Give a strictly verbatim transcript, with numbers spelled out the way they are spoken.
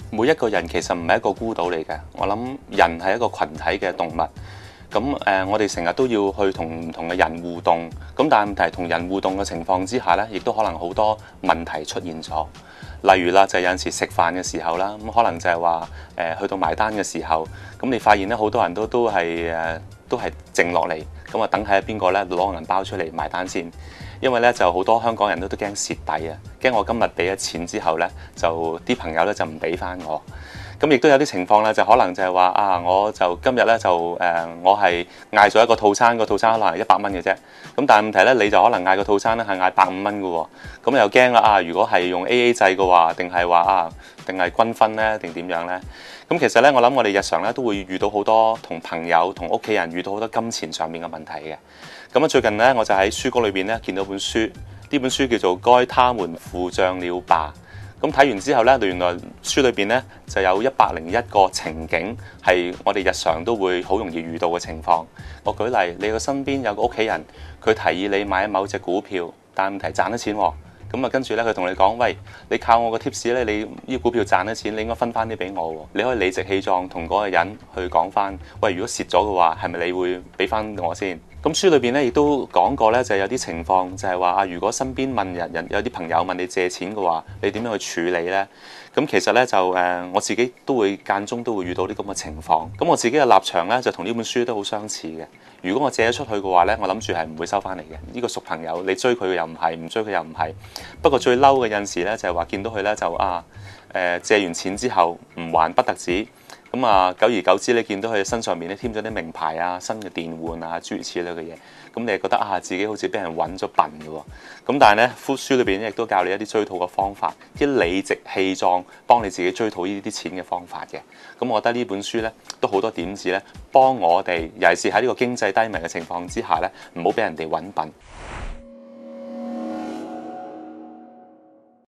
每一個人其實唔係一個孤島嚟嘅，我諗人係一個群體嘅動物。咁誒、呃，我哋成日都要去同唔同嘅人互動。咁但係問題同人互動嘅情況之下呢，亦都可能好多問題出現咗。例如啦，就係、有陣時食飯嘅時候啦，咁可能就係話誒去到埋單嘅時候，咁你發現咧好多人都都係誒都係靜落嚟，咁啊等睇下邊個咧攞個銀包出嚟埋單先。因為咧就好多香港人都都驚蝕底啊，驚我今日俾咗錢之後咧，就啲朋友咧就唔俾翻我。咁亦都有啲情況咧，就可能就係話啊，我就今日咧就誒、呃，我係嗌咗一個套餐，個套餐可能係一百蚊嘅啫。咁但係問題咧，你就可能嗌個套餐咧係嗌百五蚊嘅喎。咁又驚啦啊！如果係用 A A 制嘅話，定係話啊，定係均分咧，定點樣咧？咁其實咧，我諗我哋日常咧都會遇到好多同朋友、同屋企人遇到好多金錢上面嘅問題嘅。咁啊，最近咧我就喺書局裏邊咧見到本書，呢本書叫做《該他們付帳了吧》。咁睇完之後咧，原來書裏邊咧就有一百零一個情景係我哋日常都會好容易遇到嘅情況。我舉例，你個身邊有個屋企人，佢提議你買某隻股票，但係問題賺咗錢喎。咁啊，跟住咧佢同你講：喂，你靠我個 tips 咧，你呢股票賺咗錢，你應該分翻啲俾我喎。你可以理直氣壯同嗰個人去講翻：喂，如果蝕咗嘅話，係咪你會俾翻我先？咁書裏邊咧亦都講過咧，就係有啲情況就係話啊，如果身邊問人人有啲朋友問你借錢嘅話，你點樣去處理咧？咁其實咧就誒，我自己都會間中都會遇到啲咁嘅情況。咁我自己嘅立場咧就同呢本書都好相似嘅。如果我借咗出去嘅話咧，我諗住係唔會收翻嚟嘅。呢個熟朋友，你追佢又唔係，唔追佢又唔係。不過最嬲嘅有陣時咧就係話見到佢咧就啊誒借完錢之後唔還不特止。咁啊，久而久之你見到佢身上面咧添咗啲名牌啊、新嘅電玩啊、諸如此類嘅嘢，咁你係覺得啊，自己好似俾人揾咗笨嘅喎。咁但係咧，書裏邊亦都教你一啲追討嘅方法，啲理直氣壯幫你自己追討呢啲錢嘅方法嘅。咁我覺得呢本書咧都好多點子咧，幫我哋尤其是喺呢個經濟低迷嘅情況之下咧，唔好俾人哋揾笨。